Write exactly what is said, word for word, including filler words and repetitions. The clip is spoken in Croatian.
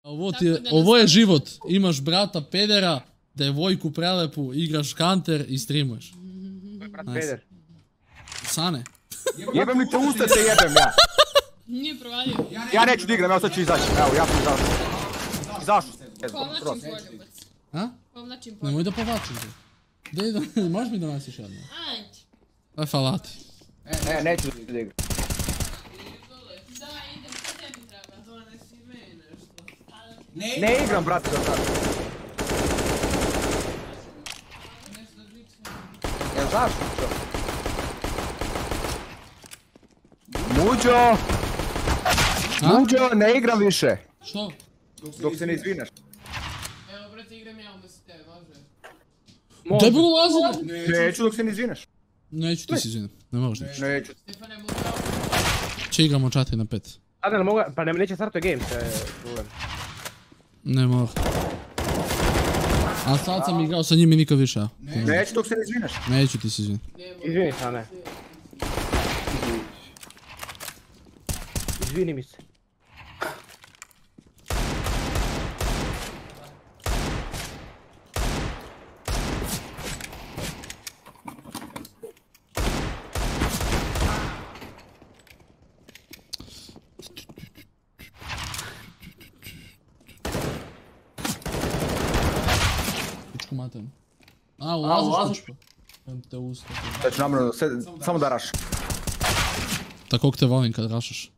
Ovo, ti je, ovo je život. Imaš brata pedera, devojku prelepu, igraš kanter i streamuješ. Brat peder. Sane. Jebem li te usta te jebem ja. Nije provalio. Ja neću da igram, evo sad ću izaći. Evo, ja ću izaći. Izašao sam. Povlačim poljubac. A? Povlačim poljubac. Nemoj da povlačim te. Dej da, možeš mi donosiš jedno? Ajde. Aj falati. Ne, neću da igram. Da, idem, što tebi treba? Donesi meni nešto. Ne igram, brate, do sada. Jel zašto što? Muđo! Muđo, ne igram više. Što? Dok se ne izvineš. Evo, brate, igram ja umjesto tebe, može? Daj bilo ulazimo! Neću dok se ne izvineš. Neću ti si izvinim, ne možeš nići. Neću. Stefane, mogu da... Če igramo četiri na pet. A da ne mogu, pa ne, neće startuje game, to je problem. Ne mogu. A sad sam igrao sa njim i nikad više. Neću dok se ne izvineš. Neću ti si izvinim. Izvini se, a ne. Izvini mi se. Pičku matem. A, ulaziš pa? Jem te usta. Sad ću namjerno, samo da raš. Tako te volim kad rašaš.